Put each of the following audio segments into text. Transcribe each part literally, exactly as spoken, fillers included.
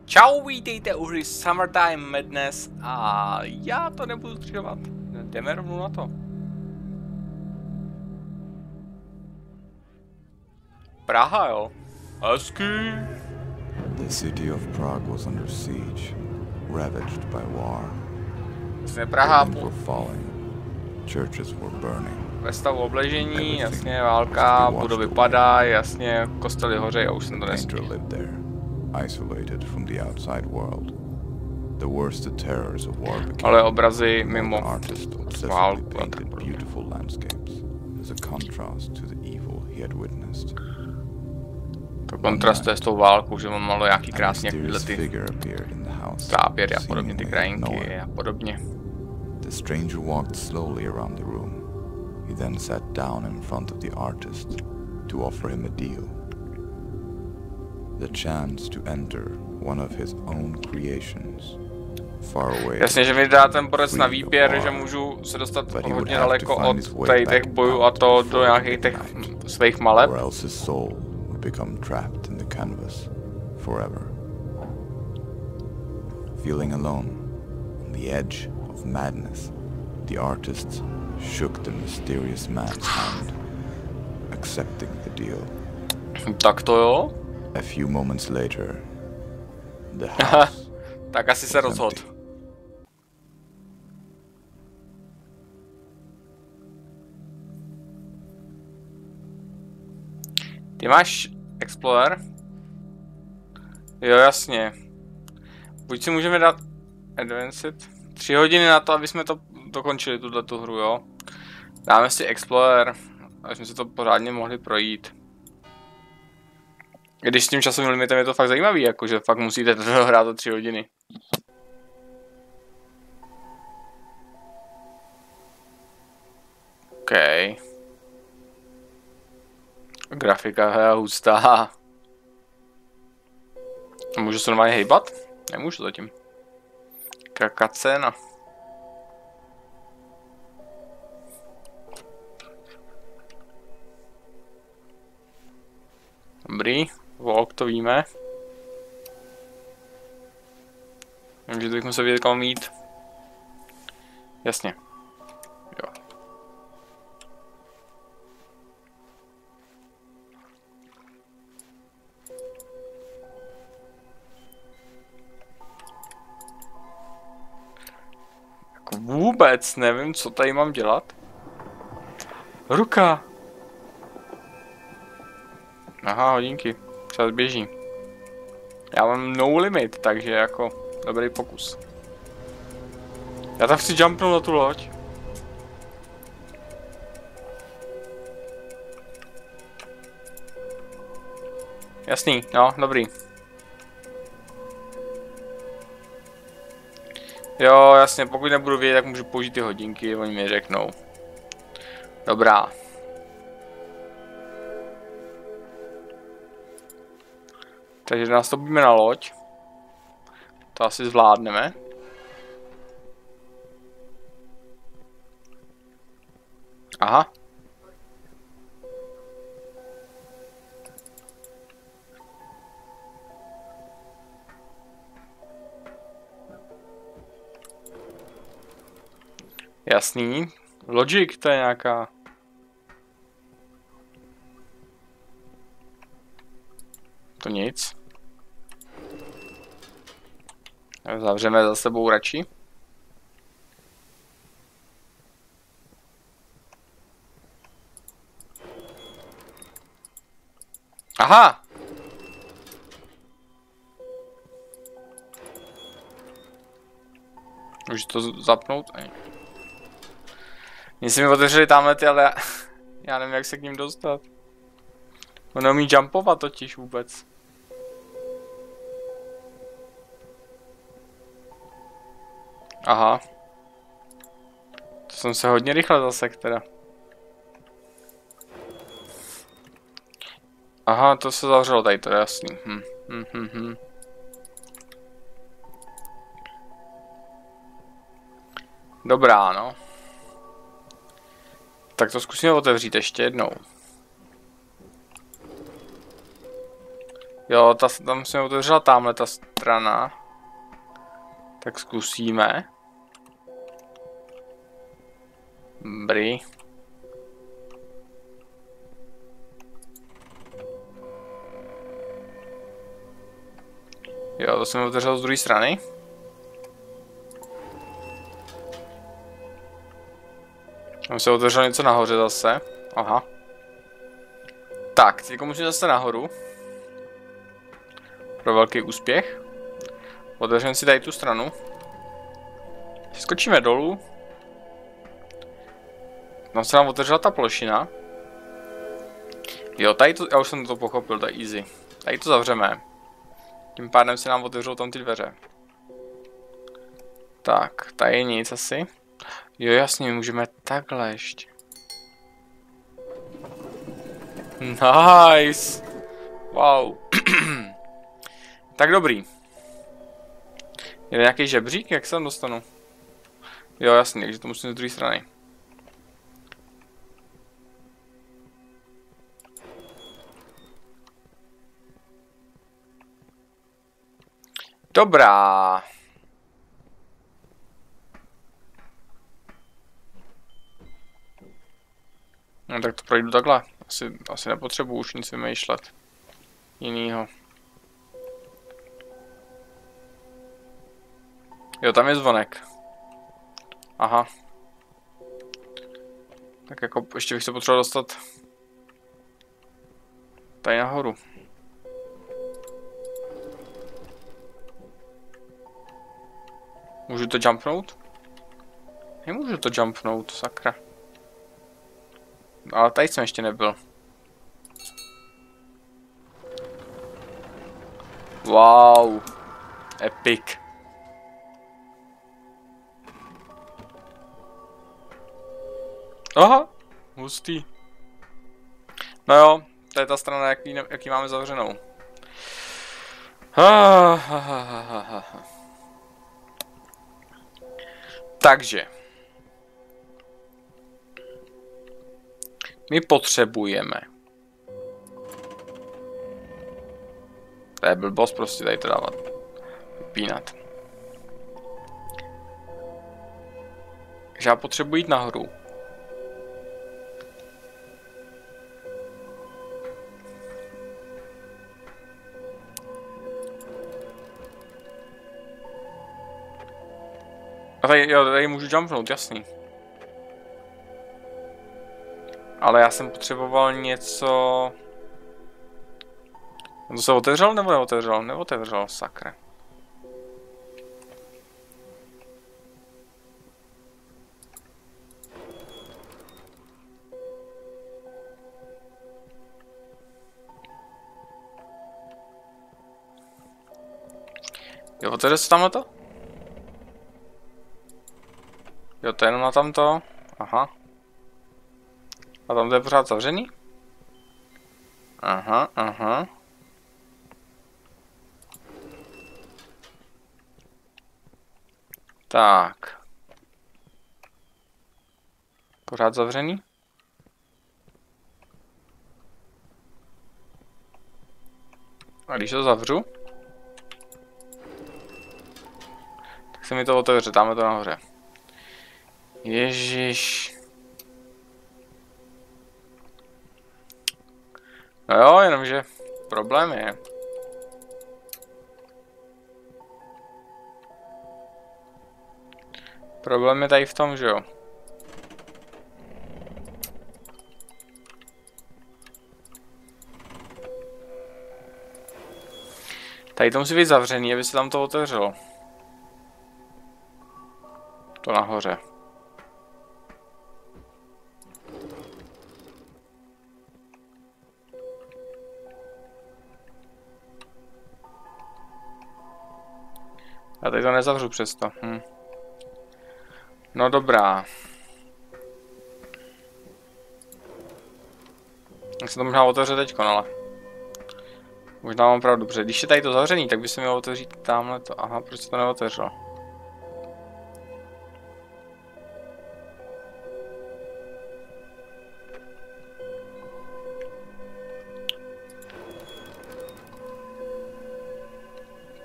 Čau, vítejte u hry Summertime Madness a já to nebudu zdržovat. Jdeme rovnou na to. Praha, jo. Hezky. The city of Prague was under siege, ravaged by war. Jasně, Praha Buildings were falling, churches were burning. ve stavu obležení, jasně, válka, budovy padají, jasně, kostely hořejí a už jsem to Painter nestihl. lived there, isolated from the outside world. The worst of terrors of war became Ale obrazy mimo an artist obsessively válku a tak painted podobně. beautiful landscapes as a contrast to the evil he had witnessed. To kontrastuje s tou válkou, že on maluje nějaký A krásně mysterious tyhle ty figure appeared in the house, záběry a podobně, ty seemingly krajinky nowhere. a podobně. The stranger walked slowly around the room. He then sat down in front of the artist to offer him a deal. The chance to enter one of his own creations, far away. Jasně, že mi dá ten borec na výběr, že můžu se dostat hodně daleko od tady těch bojů a to do nějakých těch svých maleb. Or else his soul would become trapped in the canvas forever. Feeling alone, on the edge of madness, the artist shook the mysterious man's hand, accepting the deal. Tak to jo. A few moments later, the house Tak asi se rozhod. empty. Ty máš Explorer? Jo, jasně. Buď si můžeme dát Advanced. Tři hodiny na to, aby jsme to dokončili, tuto hru, jo. Dáme si Explorer, aby jsme si to pořádně mohli projít. Když s tím časovým limitem je to fakt zajímavý, jakože fakt musíte to hrát o tři hodiny. OK. Grafika je hustá. Můžu se normálně hejbat? Nemůžu zatím. Jaká cena. Dobrý, walk to víme. Takže teď musím vědět, kam jít. Jasně. Jo. Jako vůbec nevím, co tady mám dělat. Ruka! Aha, hodinky. Čas běží. Já mám no limit, takže jako dobrý pokus. Já tam chci jumpnout na tu loď. Jasný, no, dobrý. Jo, jasně, pokud nebudu vědět, tak můžu použít ty hodinky, oni mi řeknou. Dobrá. Takže nastoupíme na loď. To asi zvládneme. Aha. Jasný. Logic to je nějaká. To nic. Zavřeme za sebou radši. Aha! Můžu to zapnout? Mně se mi otevřeli tamhle ty, ale já, já nevím, jak se k ním dostat. On neumí jumpovat totiž vůbec. Aha. To jsem se hodně rychle zasek teda. Aha, to se zavřelo tady, to je jasný. Hm, hm, hm, hm. Dobrá, no. Tak to zkusíme otevřít ještě jednou. Jo, ta, tam se mi otevřela tamhle ta strana. Tak zkusíme. Dobrý. Jo, to se mi otevřelo z druhé strany. Tam se otevřelo něco nahoře zase. Aha. Tak, teď musím zase nahoru. Pro velký úspěch. Otevřeme si tady tu stranu. Skočíme dolů. Tam se nám otevřela ta plošina. Jo, tady to, já už jsem to pochopil, to je easy. Tady to zavřeme. Tím pádem se nám otevřou tam ty dveře. Tak, tady je nic asi. Jo, jasně, můžeme takhle ještě. Nice. Wow. Tak dobrý. Je nějaký žebřík? Jak se tam dostanu? Jo, jasně, takže to musím z druhé strany. Dobrá. No tak to projdu takhle. Asi, asi nepotřebuji už nic vymýšlet. Jinýho. Jo, tam je zvonek. Aha. Tak jako ještě bych se potřeboval dostat tady nahoru. Můžu to jumpnout? Nemůžu to jumpnout, sakra. Ale tady jsem ještě nebyl. Wow. Epic. Aha, hustý. No jo, to je ta strana, jaký, jaký máme zavřenou. Ha, ha, ha, ha, ha, ha. Takže. My potřebujeme. To je blbost prostě tady to dávat. Vypínat. Takže já potřebuji jít nahoru. A tady, jo, tady můžu jumpnout, jasný. Ale já jsem potřeboval něco... To se otevřel nebo neotevřel? Neotevřel, sakra. Jo, otevře se tamhle to? Jo, to je jenom na tamto. Aha. A tam to je pořád zavřený? Aha, aha. Tak. Pořád zavřený? A když to zavřu, tak se mi to otevře, tam to nahoře. Ježiš. No jo, jenomže problém je. Problém je tady v tom, že jo. Tady to musí být zavřený, aby se tam to otevřelo. To nahoře. Já tady to nezavřu přesto. Hm. No dobrá. Jak se to možná otevře teďko, ale... Možná mám pravdu, protože když je tady to zavřený, tak by se mělo otevřít tamhle to. Aha, proč se to neotevřelo?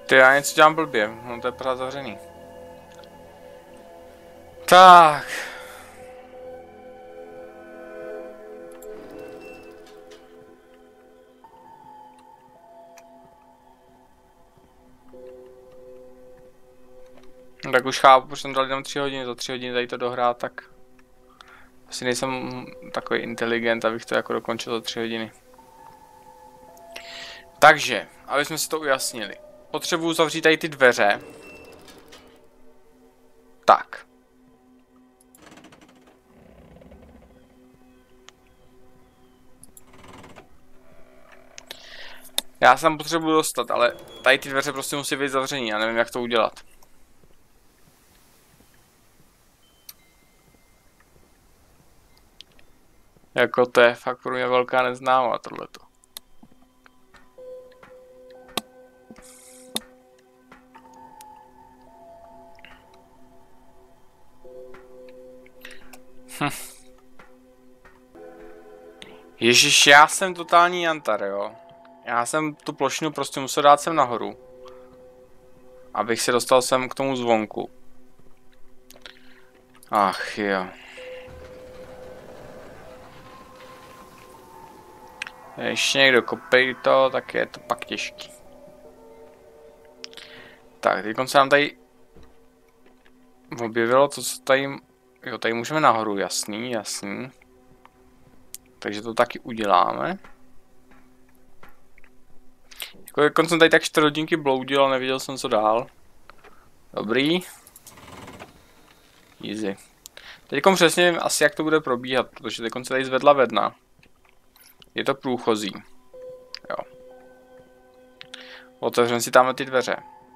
Ty, já něco dělám blbě, no to je pořád zavřený. Tak. No, tak už chápu, protože jsem dal jenom tři hodiny, za tři hodiny tady to dohrát, tak asi nejsem takový inteligent, abych to jako dokončil za tři hodiny. Takže, aby jsme si to ujasnili. Potřebuji zavřít tady ty dveře. Tak. Já se tam potřebuji dostat, ale tady ty dveře prostě musí být zavření, já nevím, jak to udělat. Jako to je fakt pro mě velká neznámá tohleto. Hm. Ježiš, já jsem totální jantar, jo. Já jsem tu plošinu prostě musel dát sem nahoru. Abych se dostal sem k tomu zvonku. Ach jo. Ještě někdo kopí to, tak je to pak těžký. Tak, teď se nám tady objevilo to, co tady... Jo, tady můžeme nahoru, jasný, jasný. Takže to taky uděláme. Jako, jako jsem tady tak čtyři hodinky bloudil, ale neviděl jsem co dál. Dobrý. Easy. Teďkom přesně vím asi, jak to bude probíhat, protože teď se tady zvedla vedna. Je to průchozí. Jo. Otevřeme si tamhle ty dveře.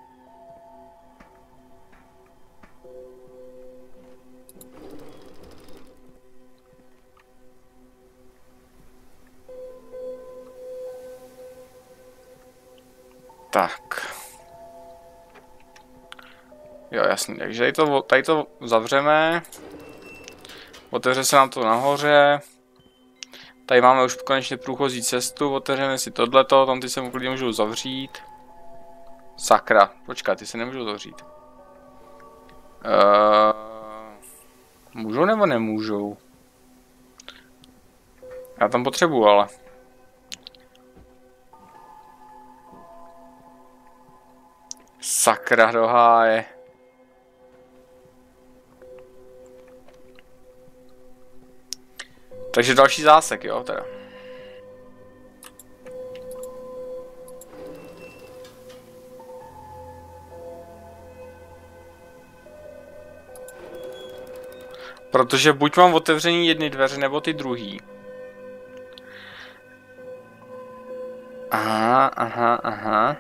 Tak. Jo, jasný, takže tady to, tady to zavřeme. Otevře se nám to nahoře. Tady máme už konečně průchozí cestu, otevřeme si tohleto, tam ty se klidně můžou zavřít. Sakra, počkat, ty se nemůžou zavřít. Uh, můžou nebo nemůžou? Já tam potřebuju, ale. Sakra do háje. Takže další zásek, jo, teda. Protože buď mám otevření jedny dveře, nebo ty druhý. Aha, aha, aha.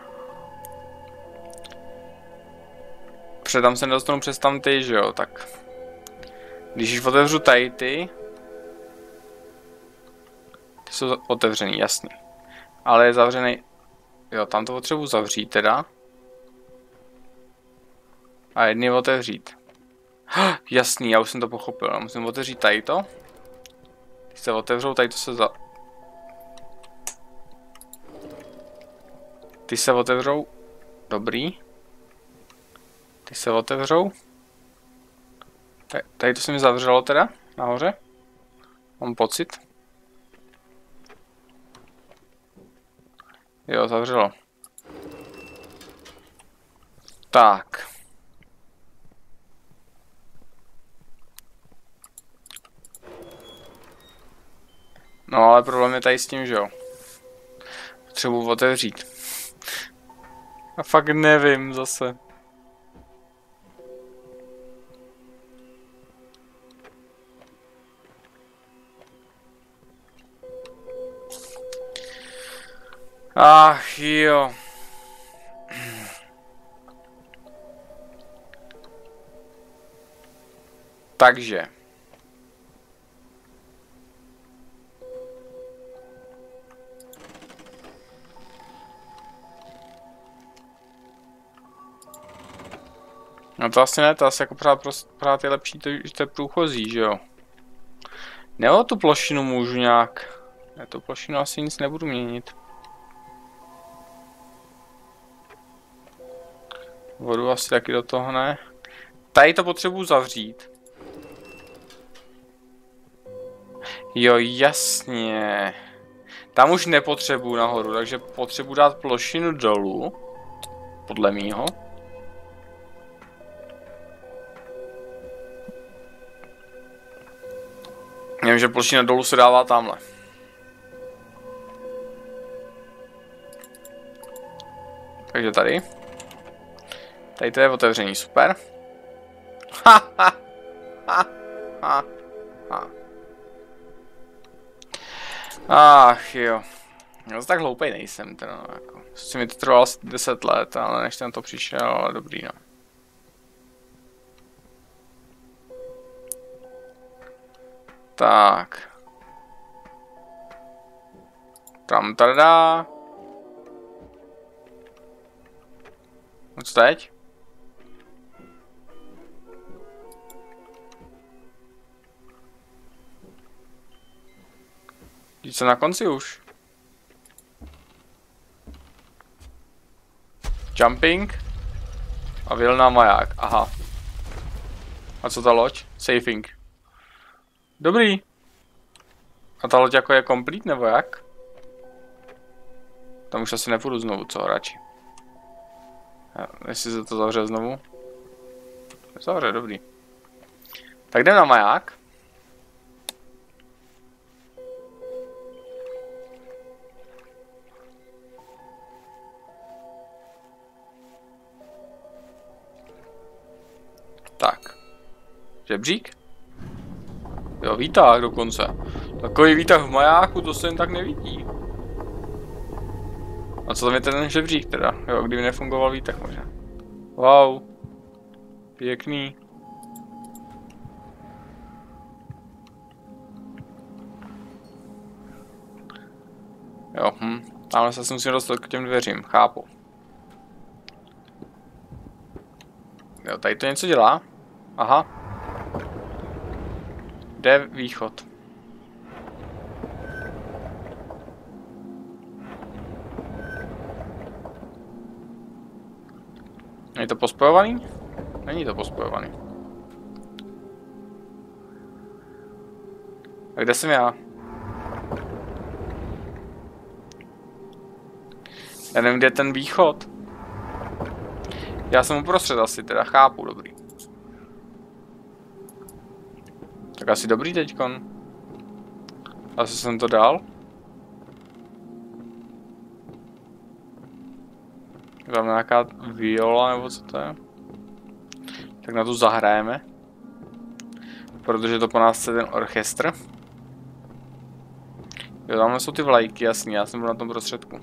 Předám se nedostanu přes tam ty, že jo, tak. Když již otevřu tady ty... Ty jsou otevřený, jasný. Ale je zavřený... Jo, tam to potřebuji zavřít teda. A jedný otevřít. Jasný, já už jsem to pochopil. Musím otevřít tady to. Když se otevřou, tady to se za... Ty se otevřou. Dobrý. Ty se otevřou. Tady, tady to se mi zavřelo teda, nahoře. Mám pocit. Jo, zavřelo. Tak. No ale problém je tady s tím, že jo. Potřebuji otevřít. A fakt nevím zase. Ach jo. Takže. No to asi ne, to asi jako pořád, pořád je lepší, to, že to je průchozí, že jo. Nebo tu plošinu můžu nějak. Já tu plošinu asi nic nebudu měnit. Vodu asi taky do toho ne. Tady to potřebuji zavřít. Jo, jasně. Tam už nepotřebuji nahoru, takže potřebuji dát plošinu dolů. Podle mýho. Vím, že plošina dolů se dává tamhle. Takže tady. Tady to je otevření, super. Ha, ha, ha, ha, ha. Ach jo. Já tak hloupej nejsem, teda no, jako. Si mi to trvalo asi deset let, ale než ten to přišel, ale dobrý no. Tak. Tam tada. No co teď? Jít se na konci už. Jumping. A vyjel na maják, aha. A co ta loď? Safing. Dobrý. A ta loď jako je complete nebo jak? Tam už asi nepůjdu znovu, co radši. Jestli se to zavře znovu. Zavře, dobrý. Tak jdem na maják. Tak. Žebřík? Jo, výtah dokonce. Takový výtah v majáku, to se jen tak nevidí. A co tam je ten žebřík teda? Jo, kdyby nefungoval výtah možná. Wow. Pěkný. Jo, hm. Tamhle se musím dostat k těm dveřím, chápu. Jo, tady to něco dělá. Aha. Jde východ. Je to pospojovaný? Není to pospojovaný. A kde jsem já? Já nevím, kde je ten východ. Já jsem uprostřed asi, teda chápu, dobrý. Tak asi dobrý teďkon. Asi jsem to dal. Tam nějaká viola nebo co to je. Tak na tu zahrajeme. Protože to po nás chce ten orchestr. Jo, tamhle jsou ty vlajky, jasný, já jsem byl na tom prostředku.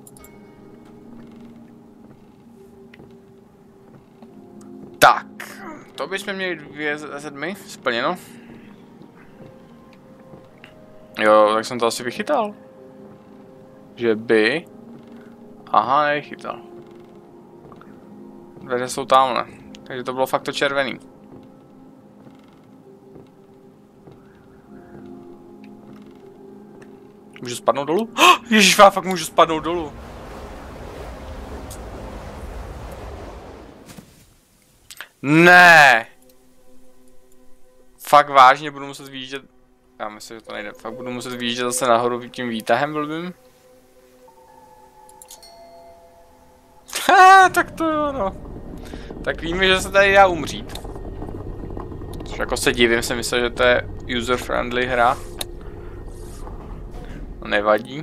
Tak, to bychom měli dvě ze sedmi splněno. Jo, tak jsem to asi vychytal. Že by... Aha, nechytal. Dveře jsou tamhle. Takže to bylo fakt to červený. Můžu spadnout dolů? Oh, Ježiš, já fakt můžu spadnout dolů. Ne. Fakt vážně budu muset výjíždět. Já myslím, že to nejde. Fakt budu muset výjíždět zase nahoru tím výtahem blbým. Ha, tak to jo, no. Tak víme, že se tady dá umřít. Což jako se divím, jsem myslel, že to je user-friendly hra. No nevadí.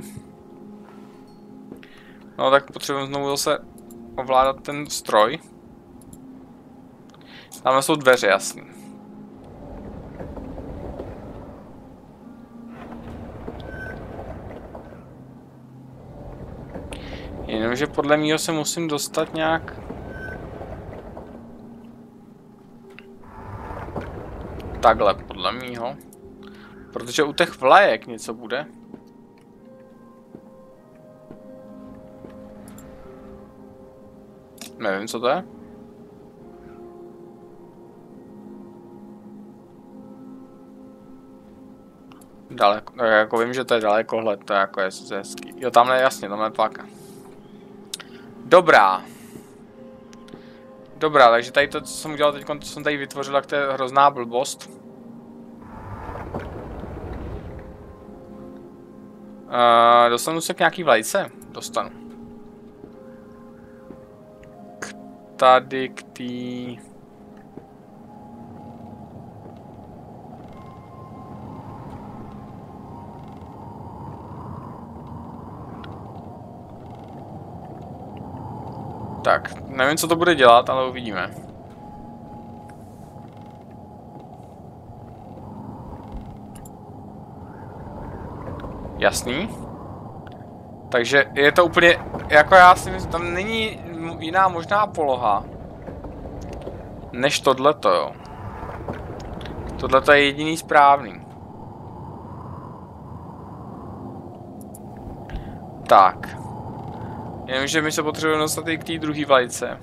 No tak potřebujeme znovu zase ovládat ten stroj. Tam jsou dveře, jasný. Jenomže podle mýho se musím dostat nějak... Takhle, podle mýho. Protože u těch vlajek něco bude. Nevím, co to je. Daleko, jako vím, že to je dalekohled, to je jako je hezký. Jo, tamhle jasně, tamhle páka. Dobrá. Dobrá, takže tady to, co jsem udělal teď, co jsem tady vytvořil, tak to je hrozná blbost. Uh, dostanu se k nějaký vlajce? Dostanu. K tady k tý... Tak, nevím, co to bude dělat, ale uvidíme. Jasný. Takže je to úplně, jako já si myslím, tam není jiná možná poloha, než tohleto, jo. Tohleto je jediný správný. Tak. Jenomže my se potřebujeme dostat i k té druhé vlajce.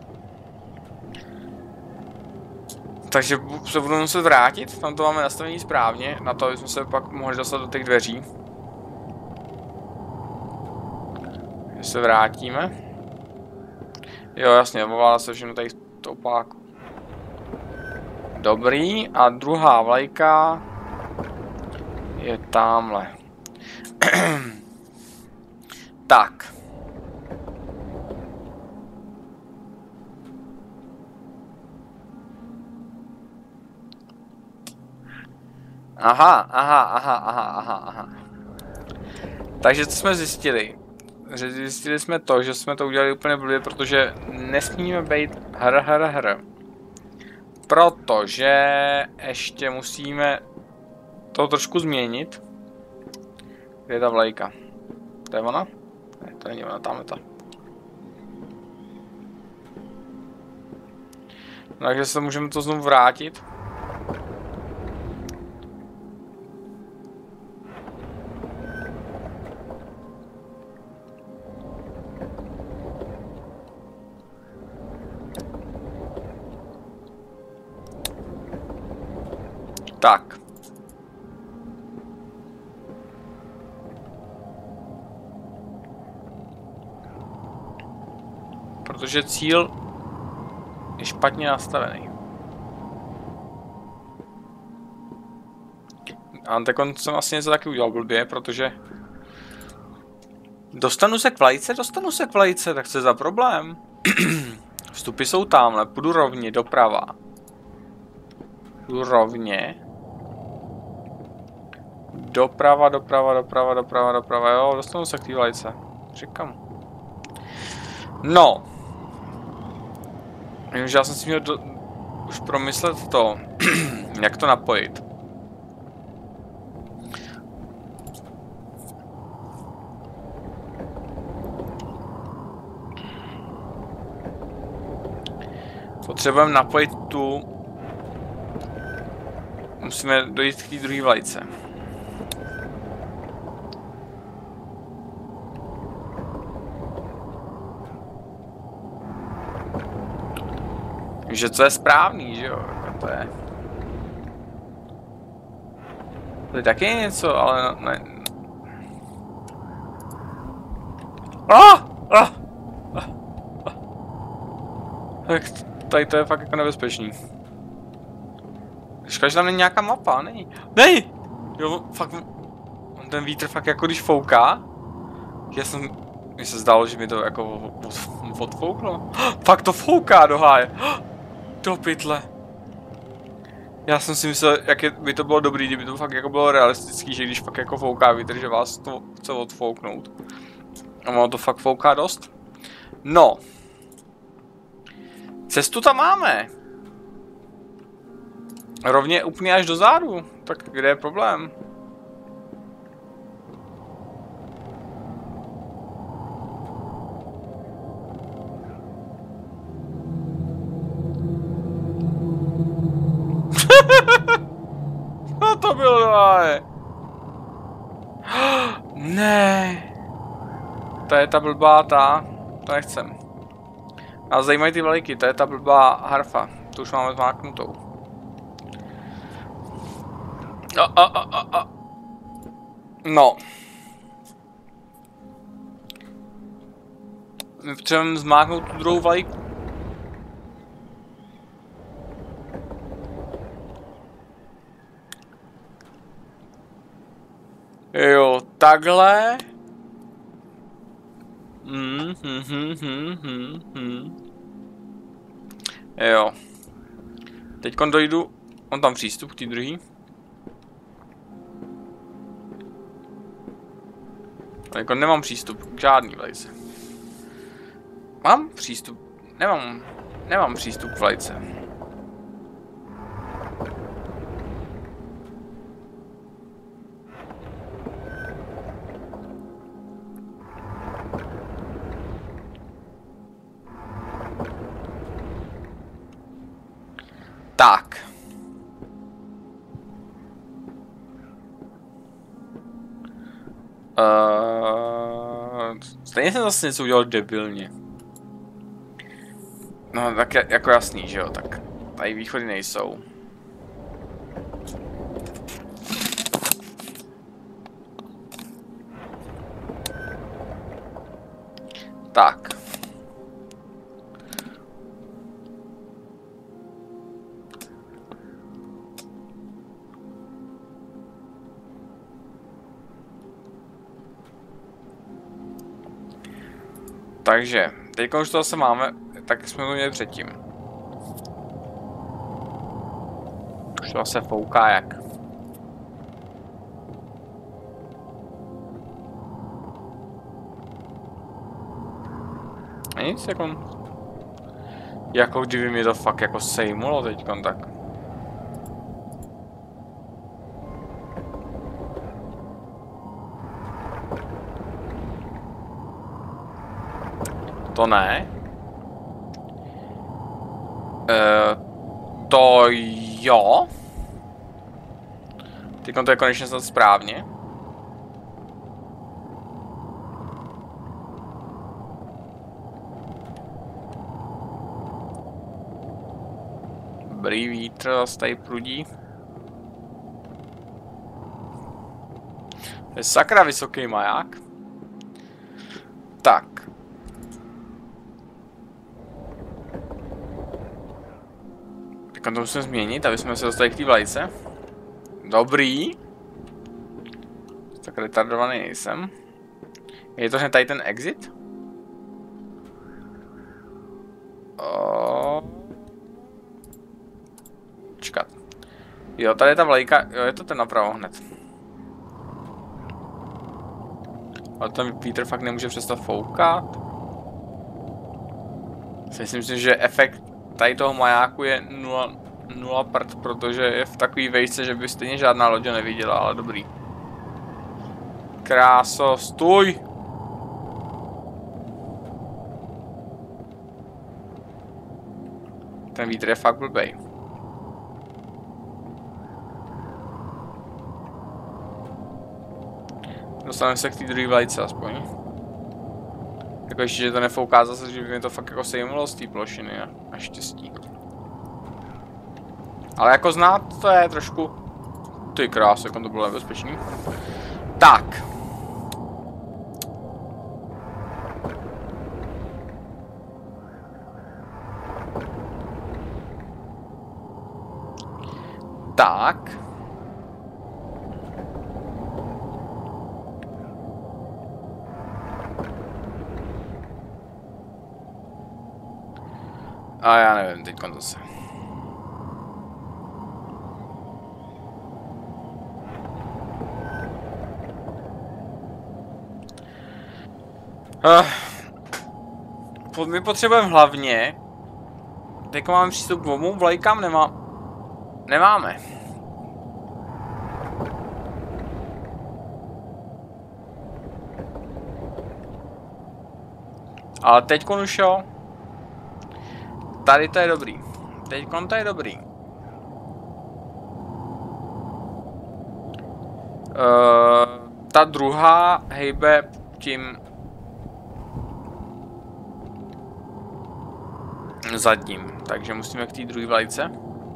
Takže se budu muset vrátit, tam to máme nastavení správně, na to, aby jsme se pak mohli dostat do těch dveří. Takže se vrátíme. Jo, jasně, ovládá se všechno tady to opáku. Dobrý, a druhá vlajka je tamhle. Tak. Aha, aha, aha, aha, aha, aha. Takže co jsme zjistili? Že zjistili jsme to, že jsme to udělali úplně blbě, protože nesmíme být hr, hr, hr. Protože ještě musíme to trošku změnit. Kde je ta vlajka? To je ona? Ne, to není ona, tam je ta. Takže se můžeme to znovu vrátit. Tak. Protože cíl je špatně nastavený. A teď jsem vlastně něco taky udělal blbě, protože... Dostanu se k vlajce? Dostanu se k vlajce, tak co je za problém? Vstupy jsou tamhle, půjdu rovně doprava. Půjdu rovně. Doprava, doprava, doprava, doprava, doprava, jo, dostanu se k té vlajce. Říkám. No. Jenomže já jsem si měl do... už promyslet to, jak to napojit. Potřebujeme napojit tu... Musíme dojít k té druhé vlajce. Že co je správný, že jo, to je. To je taky něco, ale ne. Ah! Ah! Ah! Ah! Tak tady to je fakt jako nebezpečný. Škoda, že tam není nějaká mapa, není. Nej! Jo, fakt, ten vítr fakt jako když fouká. Já jsem, mně se zdálo, že mi to jako od, odfouklo. Fakt to fouká do háje. Do pytle. Já jsem si myslel, jak je, by to bylo dobrý, kdyby to fakt jako bylo realistický, že když fakt jako fouká vítr, že vás to chce odfouknout. A ono to fakt fouká dost. No. Cestu tam máme. Rovně úplně až do zádu. Tak kde je problém? No to bylo dále. Ne. To je ta blbá ta. To nechcem. A zajímají ty vlajky, to je ta blbá harfa. Tu už máme zmáknutou. A, a, a, a, a. No. My potřebujeme zmáknout tu druhou vlajku. Jo, takhle. Hmm, hmm, hmm, hmm, hmm, hmm. Jo. Teďkon dojdu, on tam přístup k té druhý. Teďkon nemám přístup k žádný vlajce. Mám přístup, nemám, nemám přístup k vlajce. Tak. Uh, stejně jsem zase něco udělal debilně. No tak je, jako jasný, že jo, tak tady východy nejsou. Tak. Takže, teď už to zase máme, tak jsme to měli předtím. Už to zase fouká jak. A nic jako... Jako kdyby mi to fakt jako sejmulo teďkon tak. To ne. E, to jo. Teďkon to je konečně snad správně. Dobrý vítr zase tady prudí. To je sakra vysoký maják. Tak. Teďka to musíme změnit, aby jsme se dostali k té vlajce. Dobrý. Tak retardovaný nejsem. Je to hned tady ten exit? O... Čekat. Jo, tady je ta vlajka, jo, je to ten napravo hned. Ale tam vítr fakt nemůže přestat foukat. Myslím si, že efekt tady toho majáku je nula, nula prd, protože je v takový vejce, že by stejně žádná loď neviděla, ale dobrý. Kráso, stůj! Ten vítr je fakt blbej. Dostaneme se k té druhé vlajce aspoň. Jako ještě, že to nefouká zase, že by mi to fakt jako sejmulo z té plošiny, naštěstí. Ale jako znát, to je trošku... Ty krás, jak on to bylo nebezpečný. Tak. Tak. A já nevím, teď zase. Uh, my potřebujeme hlavně... Teď máme přístup k obou vlajkám, nemá... Nemáme. Ale teďkon už jo. Tady to je dobrý. Teďkon to je dobrý. Uh, ta druhá hejbe tím zadním, takže musíme k té druhé vlajce.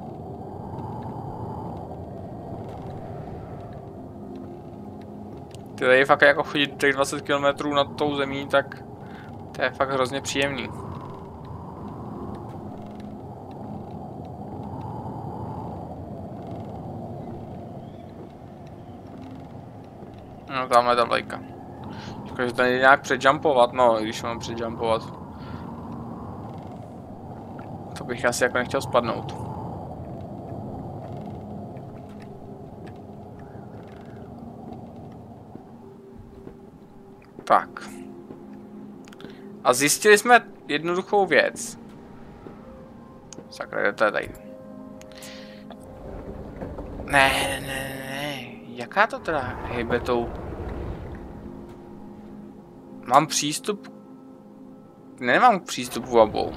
Ty tady fakt jako chodit těch dvacet kilometrů nad tou zemí, tak to je fakt hrozně příjemný. No tamhle ta vlajka. Takže to je nějak předjumpovat, no, když mám předjumpovat. To bych asi jako nechtěl spadnout. Tak. A zjistili jsme jednoduchou věc. Sakra, kde to je tady? Ne, ne, ne, ne. Jaká to teda hejbe tou? Mám přístup? Nemám přístup k obou.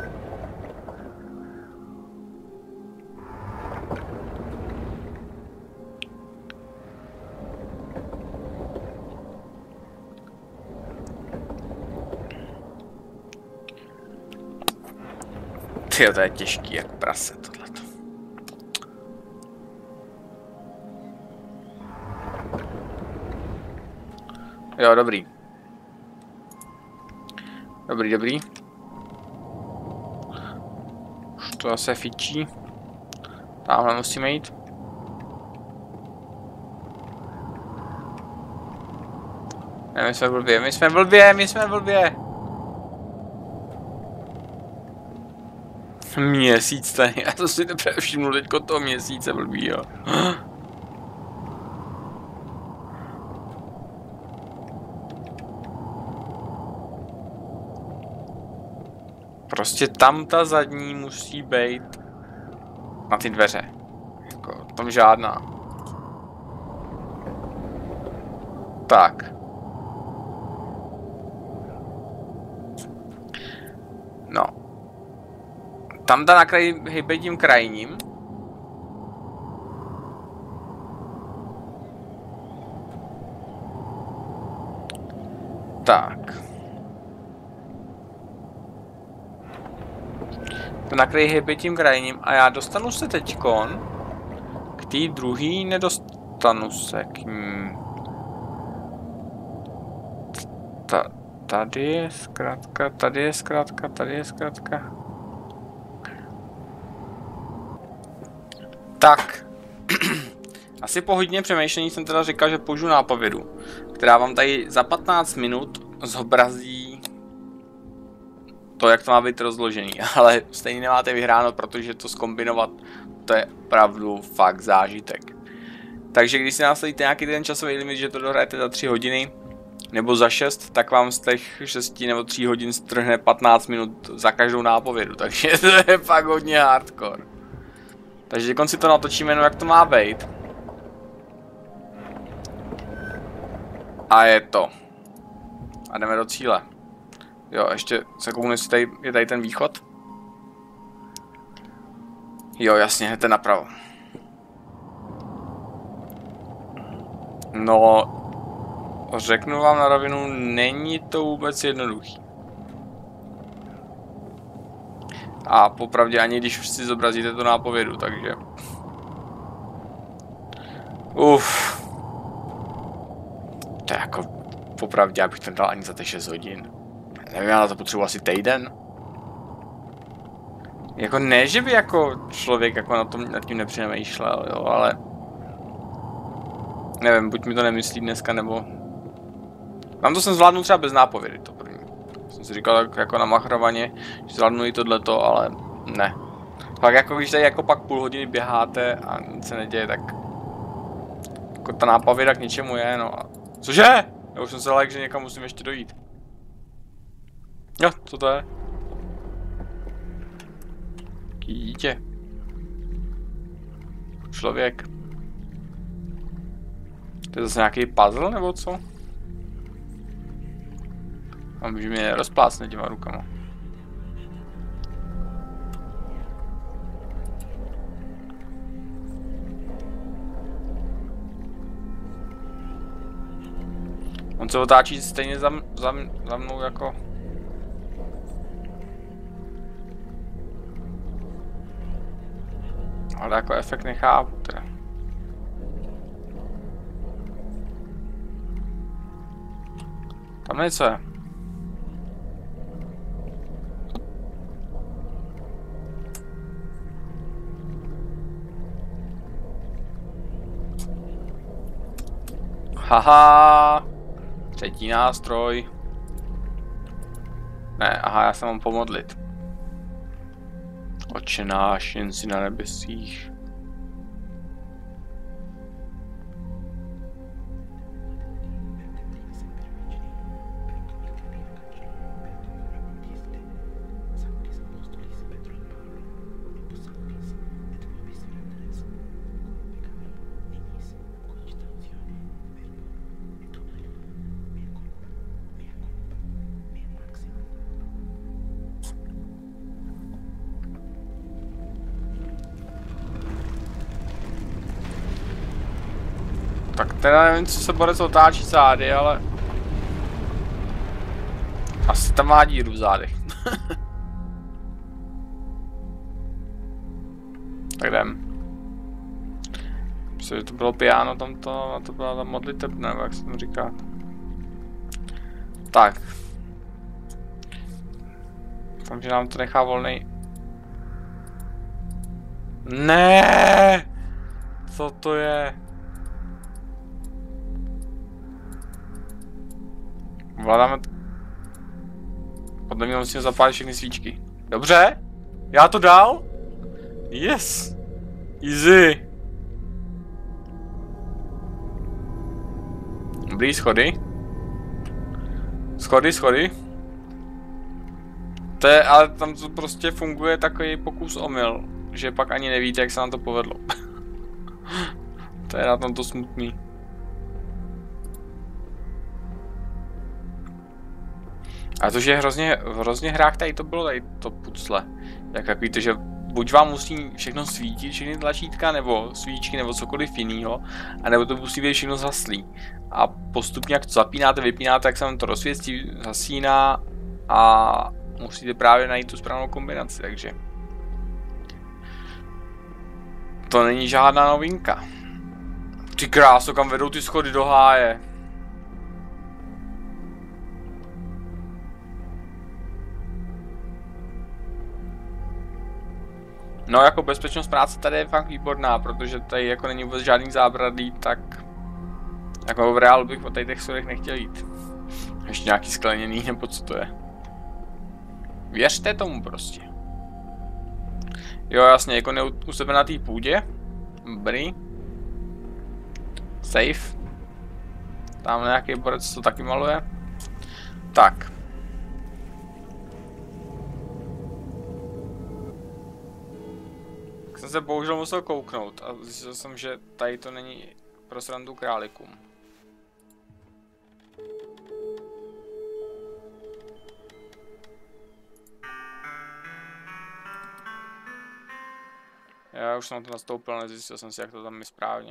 Tyjo, to je těžký jak prase tohleto. Jo, dobrý. Dobrý, dobrý. Už to zase fičí. Tamhle musíme jít. Ne, my jsme blbě, my jsme blbě, my jsme blbě. Měsíc tady, já to si teprve všimnu teďko toho měsíce blbý, jo. Prostě tam ta zadní musí být na ty dveře. Jako, tam žádná. Tak. No. Tam ta na kraji hejbe tím krajním. Tak. To na kraji hejbe tím krajním a já dostanu se teďkon k té druhý, nedostanu se k ní. Ta, tady je zkrátka, tady je zkrátka, tady je zkrátka. Tak. Asi po hodně přemýšlení jsem teda říkal, že použiju nápovědu, která vám tady za patnáct minut zobrazí to, jak to má být rozložený, ale stejně nemáte vyhráno, protože to zkombinovat, to je opravdu fakt zážitek. Takže když si nastavíte nějaký ten časový limit, že to dohrajete za tři hodiny, nebo za šest, tak vám z těch šesti nebo tří hodin strhne patnáct minut za každou nápovědu, takže to je fakt hodně hardcore. Takže teď si to natočíme jenom, jak to má být. A je to. A jdeme do cíle. Jo, ještě se kouknu, jestli tady je tady ten východ. Jo, jasně, hned napravo. No, řeknu vám na rovinu, není to vůbec jednoduchý. A popravdě ani když si zobrazíte tu nápovědu, takže... Uf. To je jako... Popravdě, abych ten dal ani za těch šest hodin. Nevím, já na to potřebuji asi týden. Jako ne, že by jako člověk jako na tom nad tím nepřemýšlel, jo, ale... Nevím, buď mi to nemyslí dneska, nebo... Tam to jsem zvládnul třeba bez nápovědy, to první. Jsem si říkal tak jako na machrovaně, že zvládnu i tohleto, ale ne. Pak jako když tady jako pak půl hodiny běháte a nic se neděje, tak... Jako ta nápověda k něčemu je, no a... Cože? Já už jsem se lek, že někam musím ještě dojít. Jo, co to je? Dítě. Člověk. To je zase nějaký puzzle nebo co? A může mě rozplácne těma rukama. On se otáčí stejně za, za, za mnou jako... Ale jako efekt nechápu teda. Tam něco je. Haha. Třetí nástroj. Ne, aha, já se mám pomodlit. Otče náš, jen si na nebesích. Tak teda nevím, co se borec otáčí zády, ale... Asi tam má díru v zádech. Tak jdem. Myslím, že to bylo piano tamto, a to byla ta modlitebna, nebo jak se tomu říká. Tak. Doufám, že nám to nechá volnej. Ne! Co to je? Vládáme... Podle mě musíme zapálit všechny svíčky. Dobře? Já to dal? Yes! Easy! Dobrý, schody. Schody, schody. To je, ale tam to prostě funguje takový pokus omyl, že pak ani nevíte, jak se nám to povedlo. To je na tom to smutný. A to, že hrozně, v hrozně hrách tady to bylo, tady to pucle. Jak víte, že buď vám musí všechno svítit, všechny tlačítka, nebo svíčky, nebo cokoliv jiného, anebo to musí být všechno zaslý. A postupně, jak to zapínáte, vypínáte, jak se vám to rozsvětí, zasíná a musíte právě najít tu správnou kombinaci, takže... To není žádná novinka. Ty kráso, kam vedou ty schody do háje. No, jako bezpečnost práce tady je fakt výborná, protože tady jako není vůbec žádný zábradlí, tak jako v reálu bych po tady těch schodech nechtěl jít. Ještě nějaký skleněný, nebo co to je. Věřte tomu prostě. Jo, jasně, jako ne u sebe na té půdě. Dobrý. Safe. Tam nějaký borec to taky maluje. Tak. Jsem se bohužel musel kouknout a zjistil jsem, že tady to není pro srandu králikům. Já už jsem to nastoupil, nezjistil jsem si, jak to tam je správně.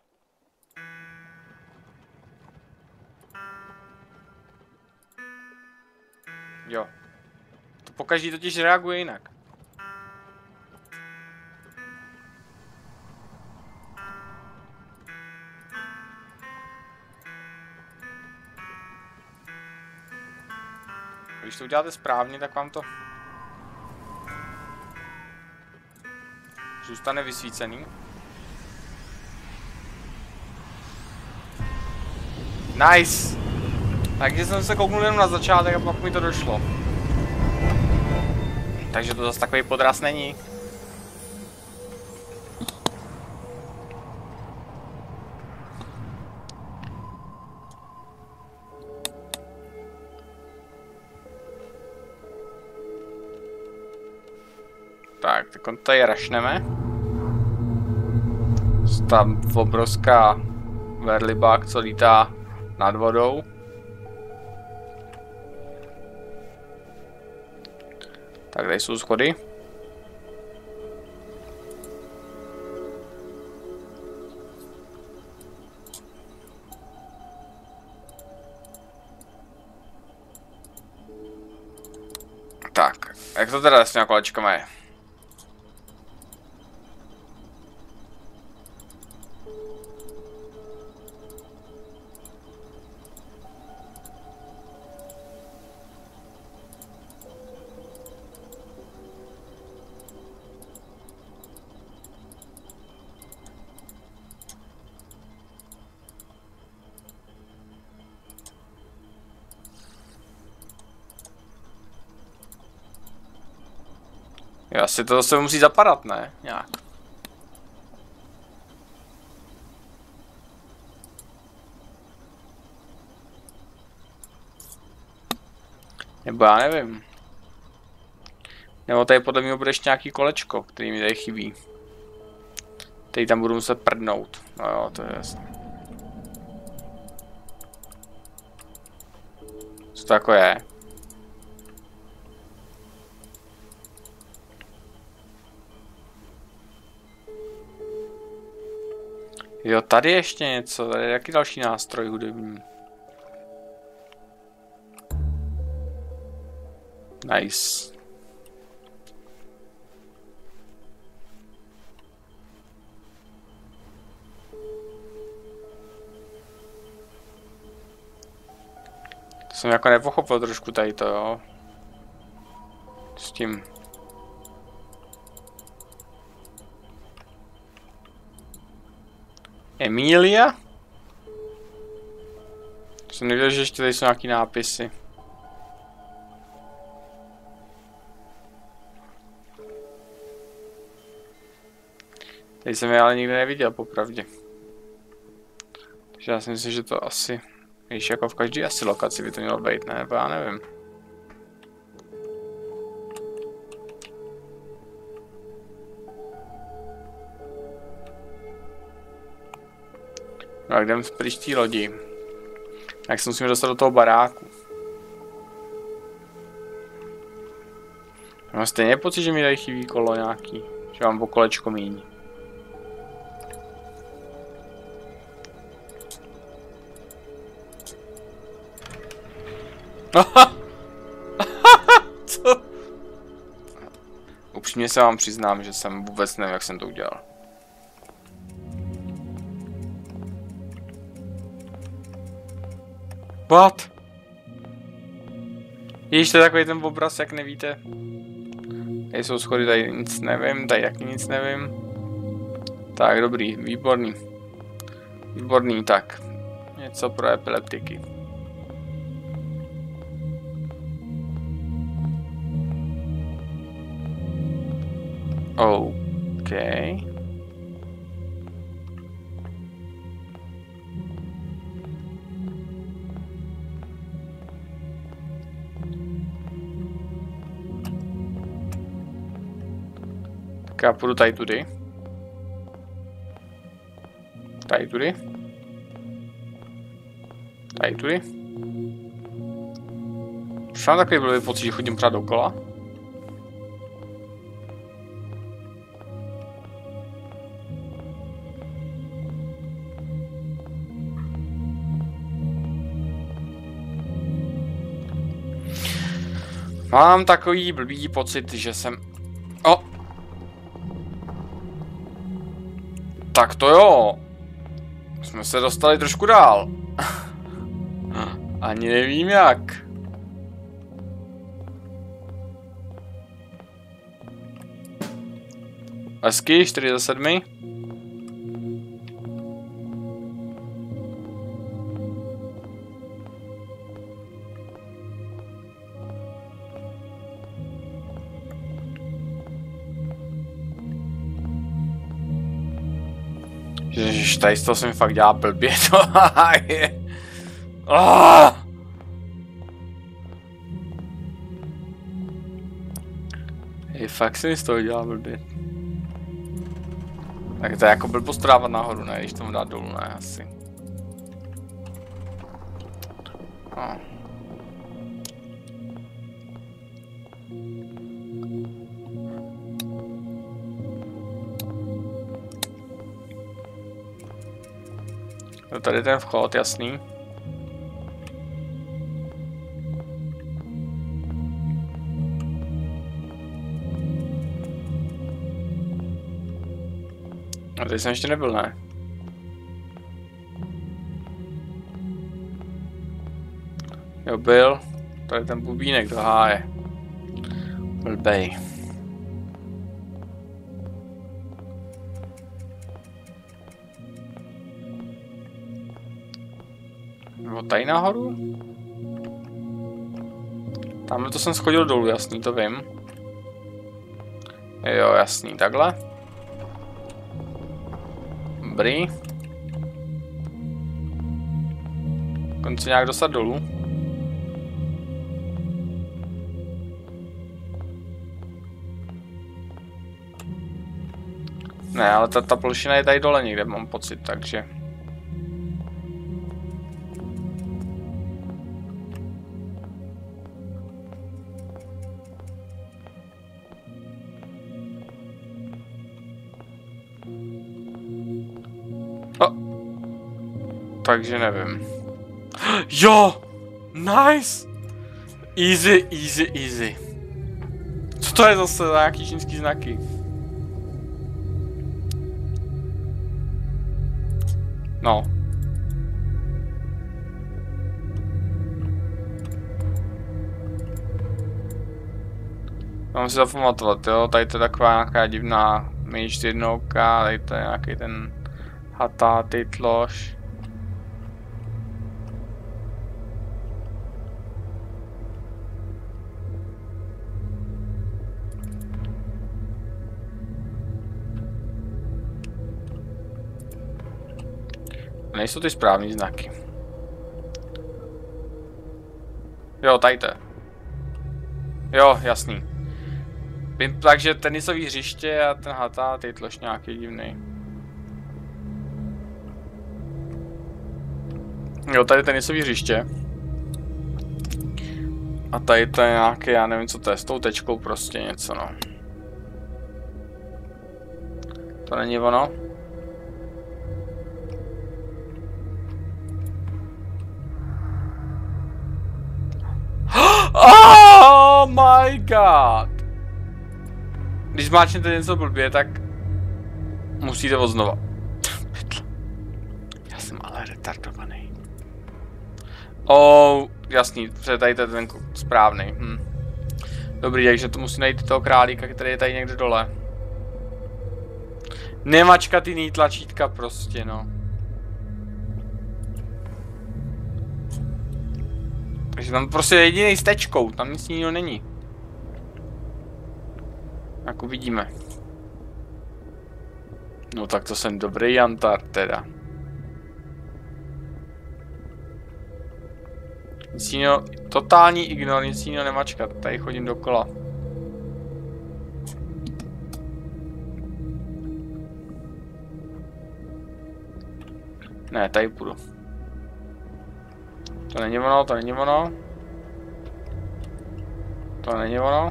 Jo. To pokaždý totiž reaguje jinak. Když to uděláte správně, tak vám to zůstane vysvícený. Nice! Takže jsem se kouknul jenom na začátek a pak mi to došlo. Takže to zase takový podraz není. Tak, tak on tady rašneme. Tam obrovská verlibák, co lítá nad vodou. Tak, tady jsou schody. Tak, jak to teda s těma kolečkama je? Jo, asi to zase musí zapadat, ne? Nějak. Nebo já nevím. Nebo tady podle mě bude ještě nějaký kolečko, který mi tady chybí. Tady tam budu muset prdnout. No jo, to je jasné. Co to jako je? Jo, tady ještě něco, tady je jaký další nástroj hudební. Nice. To jsem jako nepochopil trošku tady to, jo. S tím. Emilia? Jsem nevěděl, že ještě tady jsou nějaký nápisy. Tady jsem je ale nikdy neviděl, popravdě. Takže já si myslím, že to asi... Víš, jako v každé asi lokaci by to mělo být, ne? Nebo já nevím. No a jdem pryč té lodi. Jak se musíme dostat do toho baráku. Mám stejně pocit, že mi tady chybí kolo nějaký. Že mám o kolečko míň. Co? Upřímně se vám přiznám, že jsem vůbec nevím, jak jsem to udělal. What? Ježiš, to je takový ten obraz, jak nevíte. Tady jsou schody, tady nic nevím, tady taky nic nevím. Tak, dobrý, výborný. Výborný, tak. Něco pro epileptiky. OK. Tak já půjdu tady tudy. Tady tudy. Tady tudy. Už mám takový blbý pocit, že chodím pořád dokola. Mám takový blbý pocit, že jsem... O! Tak to jo. Jsme se dostali trošku dál. Ani nevím jak. Hezky, čtyři za sedmi. Ježiš, tady z toho se mi fakt dělá blbě, to je... Oh! Hej, fakt se mi z toho dělá blbě. Tak to je jako blbost dávat nahoru, ne? Když tomu dát dolů, ne? Asi. Oh. No tady ten vchod, jasný. A tady jsem ještě nebyl, ne? Jo, byl. Tady ten bubínek do háje. Blbej. Nebo tady nahoru? Tamhle to jsem schodil dolů, jasný, to vím. Jo, jasný, takhle. Dobrý. Konce nějak dostat dolů. Ne, ale ta, ta plošina je tady dole někde, mám pocit, takže... Oh. Takže nevím. Jo! Nice! Easy, easy, easy. Co to je zase za nějaký čínský znaky? No. Mám si zapamatovat, jo, tady to je taková nějaká divná mini čtyřnouka, tady to je nějaký ten hata, titlož. Nejsou ty správný znaky. Jo, tady to je. Jo, jasný. Vím, takže tenisový hřiště a ten hata, ty tlož nějaký divný. Jo, tady je tenisový hřiště. A tady to je nějaký, já nevím co to je, s tou tečkou prostě něco, no. To není ono? Oh my god! Když zmáčnete něco blbě, tak musíte odznova. Já jsem ale retardovaný. Oh, jasný, protože tady to je ten správný. Hm. Dobrý, takže to musím najít toho králíka, který je tady někde dole. Nemačkat jiný tlačítka prostě, no. Takže tam prostě jediný s tečkou, tam nic jiného není. Jak uvidíme. No tak to jsem dobrý jantar teda. Nic jiného, totální ignor, nic jiného nemačkat, tady chodím dokola. Ne, tady půjdu. To není ono, to není ono. To není ono.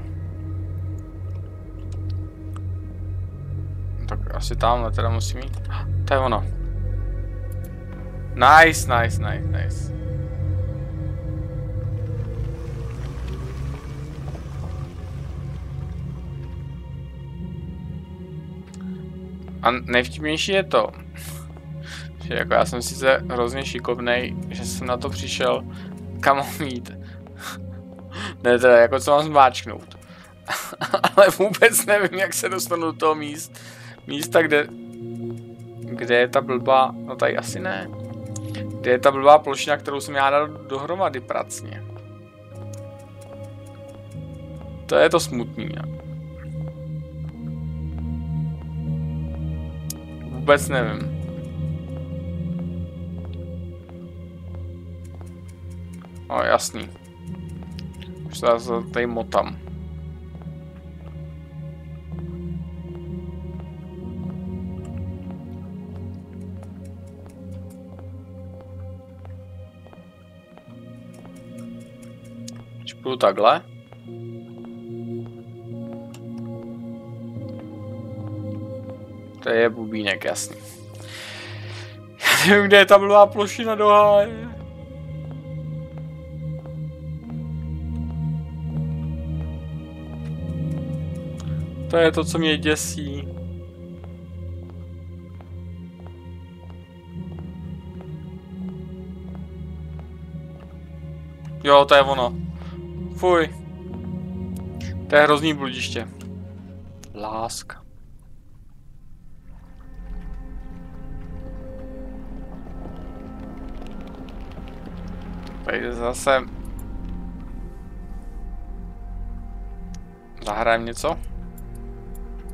Tak asi tamhle teda musím jít. To je ono. Nice, nice, nice, nice. A nejvtipnější je to, že jako já jsem sice hrozně šikovnej, že jsem na to přišel, kam jít. Ne teda, jako co mám zmáčknout. Ale vůbec nevím, jak se dostanu do toho míst, místa, kde, kde je ta blbá, no tady asi ne. Kde je ta blbá plošina, kterou jsem já dal dohromady pracně. To je to smutný. Vůbec nevím. No jasný. Už se tady motám. Když půjdu takhle. To je bubínek, jasný. Já nevím, kde je ta blbá plošina do háje. To je to, co mě děsí. Jo, to je ono. Fuj. To je hrozný bludiště. Láska. Tady zase... Zahrajem něco?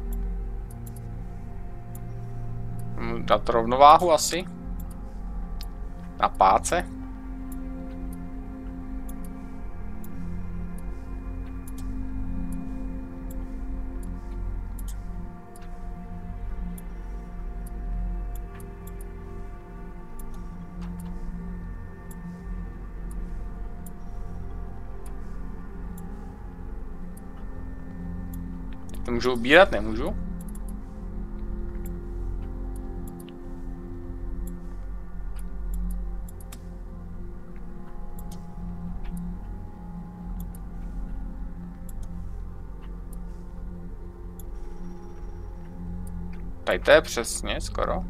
Dát rovnováhu asi. Na páce. To můžu ubírat? Nemůžu? Tady to je přesně skoro.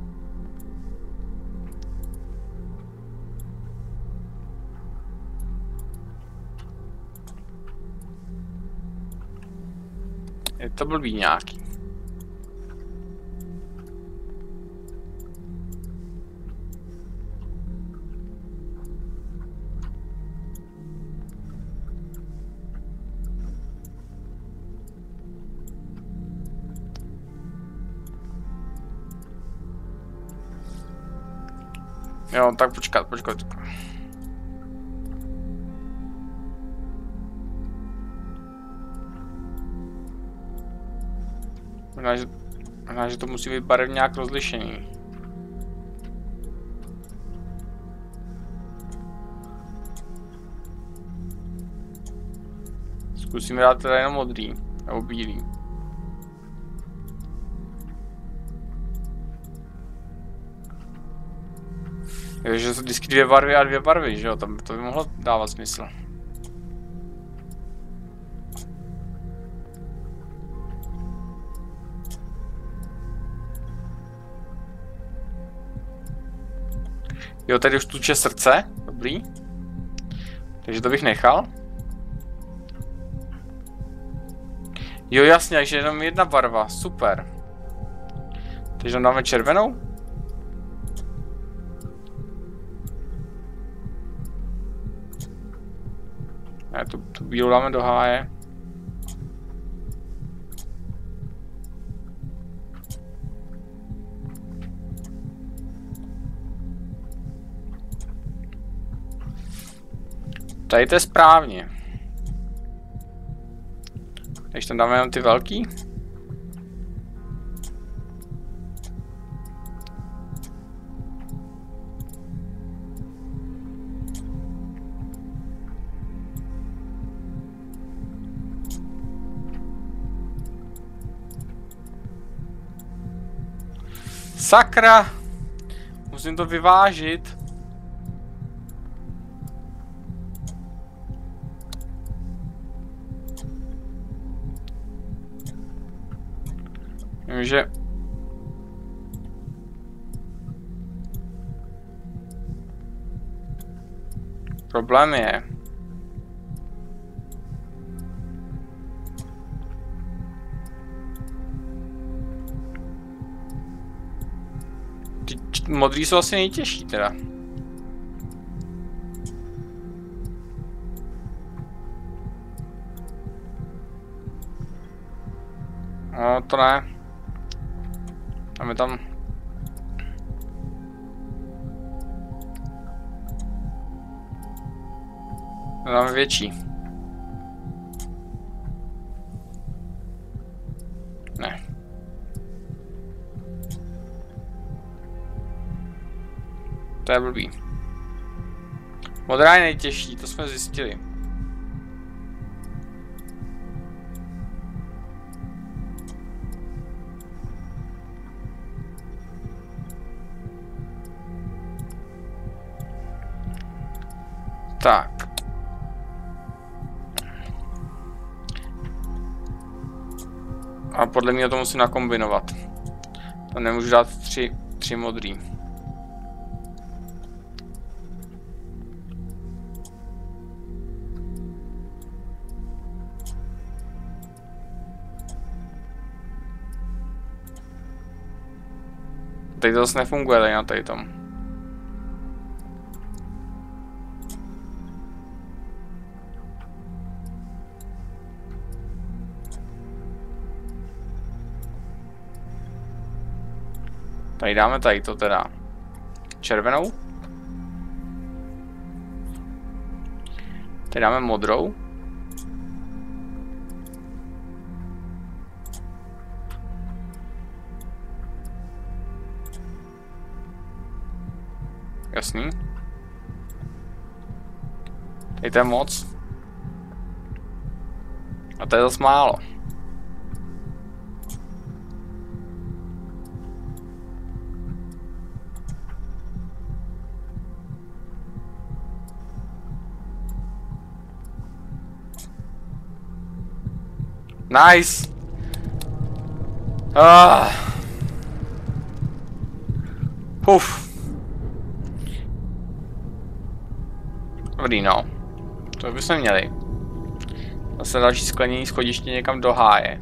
Je to blbý nějaký. Jo, tak počkat, počkat. Možná, že, možná, že to musí být barev nějak rozlišený. Zkusíme dát teda jenom modrý, nebo bílý. Jo, že jsou vždycky dvě barvy a dvě barvy, že jo, to, to by mohlo dávat smysl. Jo, tady už tuče srdce, dobrý. Takže to bych nechal. Jo, jasně, takže jenom jedna barva, super. Takže tam dáme červenou. Ne, tu, tu bílou dáme do háje. Tady to je správně. Takže tam dáme jenom ty velký. Sakra! Musím to vyvážit. Vím, že... Problém je... Ty modrý jsou asi nejtěžší teda. No to ne. Máme tam... Máme větší. Ne. To je blbý. Modrá je nejtěžší, to jsme zjistili. Tak. A podle mě to musím nakombinovat. To nemůžu dát tři, tři modrý. Tady to zase nefunguje tady na tady tom. Tady dáme tady to teda červenou. Tady dáme modrou. Jasný. Tady to je moc. A to je zase málo. Nice. Ah. Uf. Dobrý, no. To bychom měli. Zase další sklenění schodiště někam do háje.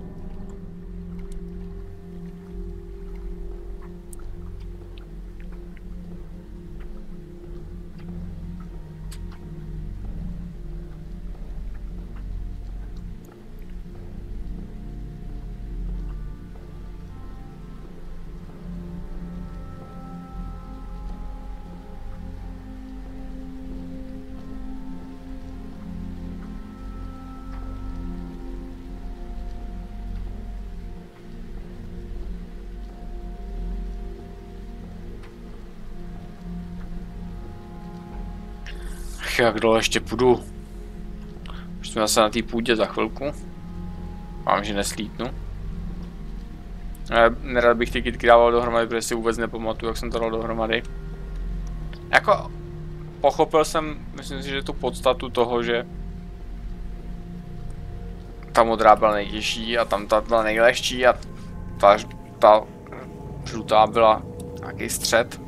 Jak dole ještě půjdu. Už jsme zase na té půdě za chvilku. Mám, že neslítnu. Ale nerad bych ty kytky dával dohromady, protože si vůbec nepamatuju, jak jsem to dal dohromady. Jako, pochopil jsem, myslím si, že tu podstatu toho, že ta modrá byla nejtěžší a tam ta byla nejlehčí a ta, ta žlutá byla nějaký střed.